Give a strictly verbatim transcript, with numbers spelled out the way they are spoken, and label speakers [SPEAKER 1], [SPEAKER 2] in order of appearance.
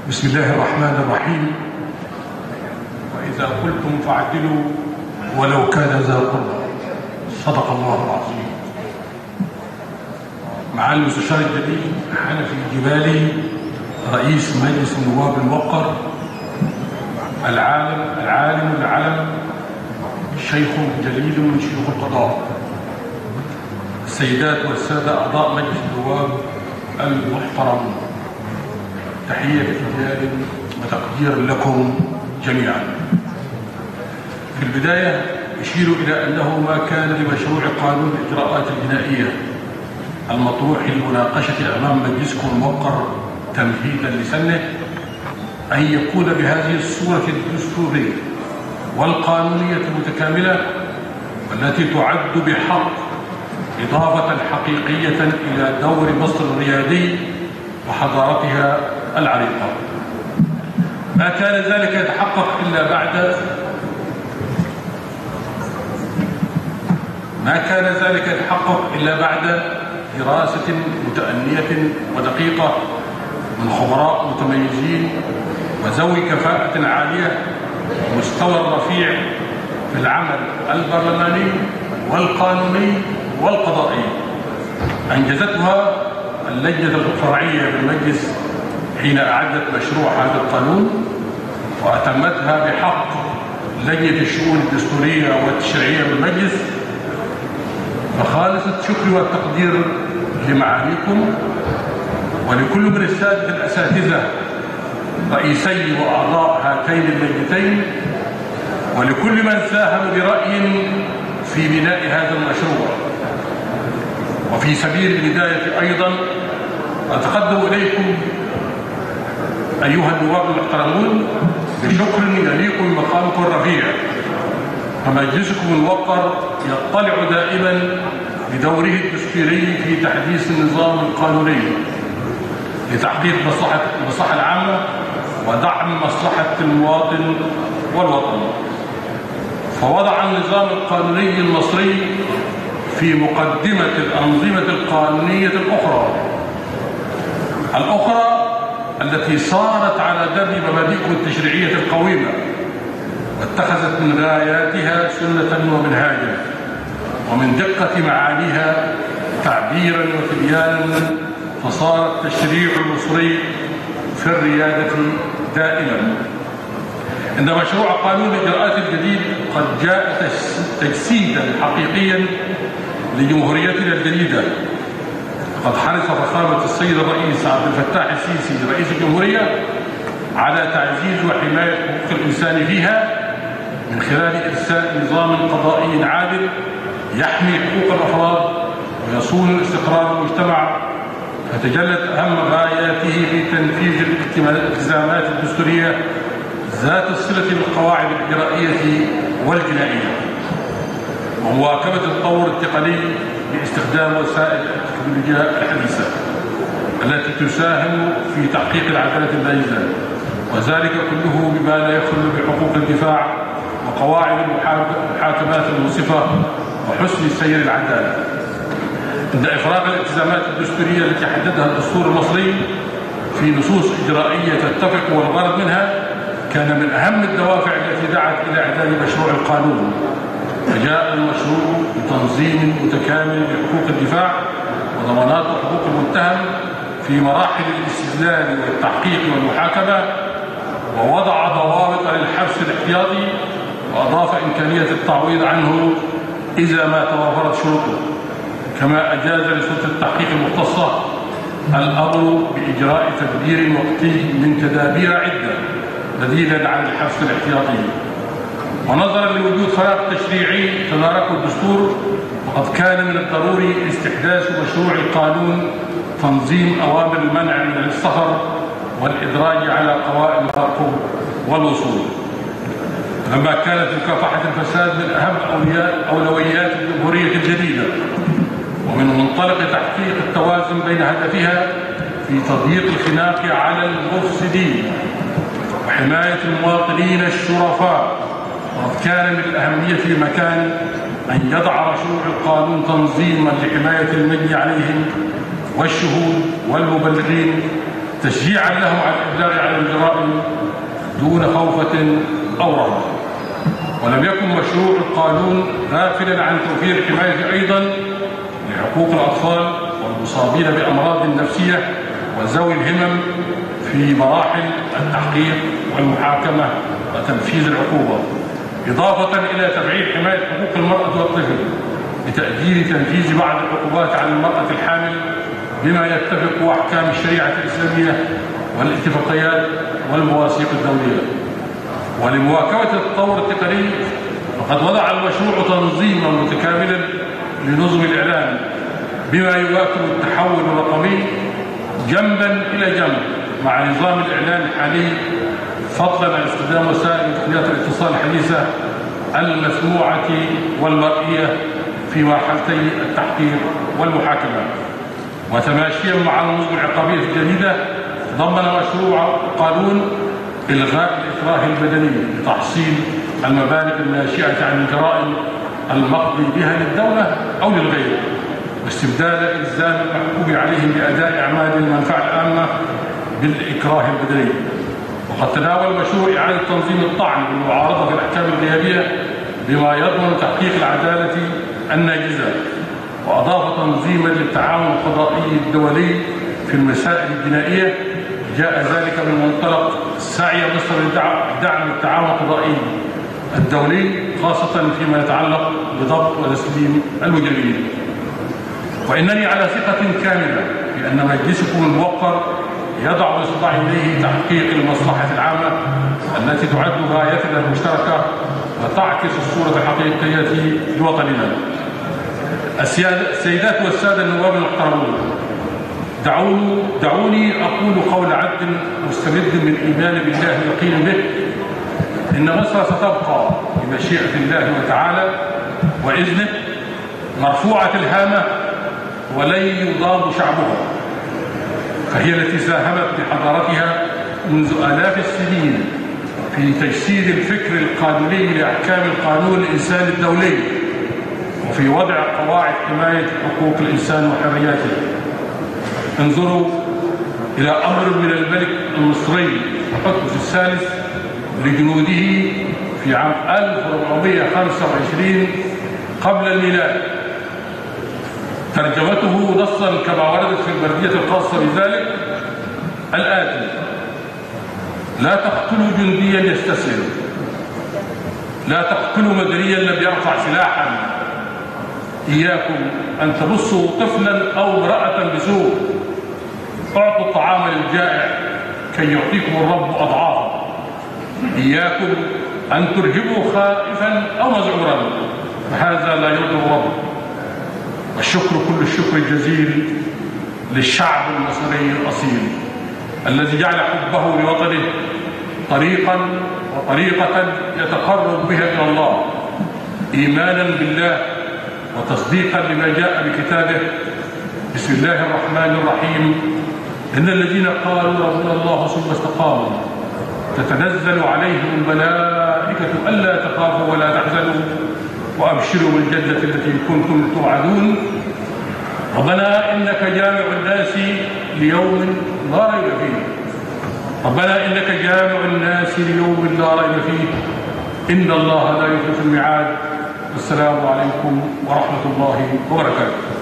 [SPEAKER 1] بسم الله الرحمن الرحيم. وإذا قلتم فاعدلوا ولو كان ذا قربى. صدق الله العظيم. معالي المستشار الجليل حنفي الجبالي رئيس مجلس النواب الموقر، العالم العالم العلم، شيخ جليل من شيوخ القضاء، السيدات والسادة أعضاء مجلس النواب المحترمون، تحية إجلال وتقدير لكم جميعا. في البداية أشير إلى أنه ما كان لمشروع قانون الإجراءات الجنائية المطروح للمناقشة أمام مجلسكم الموقر تمهيدا لسنه أن يكون بهذه الصورة الدستورية والقانونية المتكاملة، والتي تعد بحق إضافة حقيقية إلى دور مصر الريادي وحضارتها العريقة. ما كان ذلك يتحقق إلا بعد ما كان ذلك يتحقق إلا بعد دراسة متأنية ودقيقة من خبراء متميزين وذوي كفاءة عالية ومستوى رفيع في العمل البرلماني والقانوني والقضائي، أنجزتها اللجنة الفرعية بالمجلس حين أعدت مشروع هذا القانون، وأتمتها بحق لجنة الشؤون الدستورية والتشريعية بالمجلس. فخالصة شكري والتقدير لمعاليكم ولكل من السادة الأساتذة رئيسي وأعضاء هاتين اللجنتين، ولكل من ساهم برأي في بناء هذا المشروع. وفي سبيل البداية أيضا أتقدم إليكم أيها النواب المحترمون بشكر يليق بمقامكم الرفيع، فمجلسكم الموقر يطلع دائما بدوره الدستوري في تحديث النظام القانوني لتحقيق مصلحة المصلحة العامة ودعم مصلحة المواطن والوطن. فوضع النظام القانوني المصري في مقدمة الأنظمة القانونية الأخرى الأخرى التي صارت على درب مبادئكم التشريعية القويمة، واتخذت من غاياتها سنة ومنهاجا، ومن دقة معانيها تعبيرا وتبيانا، فصار التشريع المصري في الريادة دائما. إن مشروع قانون الإجراءات الجديد قد جاء تجسيدا حقيقيا لجمهوريتنا الجديدة. قد حرص فخامة السيد الرئيس عبد الفتاح السيسي رئيس الجمهورية على تعزيز وحماية حقوق الإنسان فيها من خلال إرساء نظام قضائي عادل يحمي حقوق الأفراد ويصون استقرار المجتمع، فتجلت أهم غاياته في تنفيذ الالتزامات الدستورية ذات الصلة بالقواعد الإجرائية والجنائية، ومواكبة التطور التقني باستخدام وسائل التكنولوجيا الحديثة التي تساهم في تحقيق العدالة البائزة، وذلك كله بما لا يخل بحقوق الدفاع وقواعد المحاكمات المنصفة وحسن سير العدالة. عند إفراغ الالتزامات الدستورية التي حددها الدستور المصري في نصوص إجرائية تتفق والغرض منها، كان من أهم الدوافع التي دعت إلى إعداد مشروع القانون. فجاء المشروع بتنظيم متكامل لحقوق الدفاع وضمانات حقوق المتهم في مراحل الاستدلال والتحقيق والمحاكمة، ووضع ضوابط للحبس الاحتياطي، وأضاف إمكانية التعويض عنه إذا ما توافرت شروطه. كما أجاز لسلطة التحقيق المختصة الأمر بإجراء تدبير وقتي من تدابير عدة بديلا عن الحبس الاحتياطي. ونظرا لوجود فراغ تشريعي تداركه الدستور، وقد كان من الضروري استحداث مشروع القانون تنظيم أوامر المنع من السفر والإدراج على قوائم الترقب والوصول. لما كانت مكافحة الفساد من أهم أولويات الجمهورية الجديدة، ومن منطلق تحقيق التوازن بين هدفها في تضييق الخناق على المفسدين وحماية المواطنين الشرفاء، وقد كان من الأهمية في مكان أن يضع مشروع القانون تنظيما لحماية المجني عليهم والشهود والمبلغين تشجيعا لهم على الإبلاغ عن الجرائم دون خوفة أو رهبة. ولم يكن مشروع القانون غافلا عن توفير الحماية أيضا لحقوق الأطفال والمصابين بأمراض نفسية وذوي الهمم في مراحل التحقيق والمحاكمة وتنفيذ العقوبة، إضافة إلى تفعيل حماية حقوق المرأة والطفل بتأجيل تنفيذ بعض العقوبات عن المرأة الحامل بما يتفق أحكام الشريعة الإسلامية والاتفاقيات والمواثيق الدولية. ولمواكبة التطور التقني فقد وضع المشروع تنظيما متكاملا لنظم الإعلام بما يواكب التحول الرقمي جنبا إلى جنب مع نظام الإعلام الحالي، فضلا عن استخدام وسائل تقنيات الاتصال الحديثة المسموعة والمرئية في مرحلتي التحقيق والمحاكمة. وتماشيا مع النظم العقابية الجديدة ضمن مشروع القانون إلغاء الإكراه البدني لتحصيل المبالغ الناشئة عن الجرائم المقضي بها للدولة أو للغير، واستبدال إلزام المحكوم عليهم بأداء أعمال المنفعة العامة بالإكراه البدني. وقد تناول المشروع إعادة تنظيم الطعن بالمعارضة في الأحكام الغيابية بما يضمن تحقيق العدالة الناجزة، وأضاف تنظيما للتعاون القضائي الدولي في المسائل الجنائية جاء ذلك من منطلق سعي مصر لدعم التعاون القضائي الدولي خاصة فيما يتعلق بضبط وتسليم المجرمين. وإنني على ثقة كاملة بأن مجلسكم الموقر يضع بإصبع يديه تحقيق المصلحة العامة التي تعد غايتنا المشتركة وتعكس الصورة الحقيقية لوطننا. السيدات والسادة النواب المحترمون، دعوني دعوني أقول قول عبد مستمد من إيمان بالله يقين به: إن مصر ستبقى بمشيئة الله وتعالى وإذنه مرفوعة الهامة ولن يضاد شعبها، فهي التي ساهمت بحضارتها منذ آلاف السنين في تجسيد الفكر القانوني لأحكام القانون الإنساني الدولي وفي وضع قواعد حماية حقوق الإنسان وحرياته. انظروا إلى أمر من الملك المصري حتمس الثالث لجنوده في عام ألف وأربعمائة وخمسة وعشرين قبل الميلاد، ترجمته نصا كما وردت في البردية الخاصة بذلك الآتي: لا تقتلوا جنديا يستسلم، لا تقتلوا مدنيا لم يرفع سلاحا، إياكم أن تبصوا طفلا أو امرأة بسوء، اعطوا الطعام للجائع كي يعطيكم الرب أضعافا، إياكم أن ترهبوا خائفا أو مذعورا فهذا لا يرضي الرب. والشكر كل الشكر الجزيل للشعب المصري الأصيل الذي جعل حبه لوطنه طريقا وطريقة يتقرب بها إلى الله إيمانا بالله وتصديقا لما جاء بكتابه. بسم الله الرحمن الرحيم: إن الذين قالوا ربنا الله ثم استقاموا تتنزل عليهم الملائكة ألا تخافوا ولا تحزنوا وأبشروا بالجنة التي كنتم توعدون. ربنا إنك جامع الناس ليوم لا ريب فيه ربنا إنك جامع الناس ليوم لا ريب فيه إن الله لا يخلف الميعاد. السلام عليكم ورحمة الله وبركاته.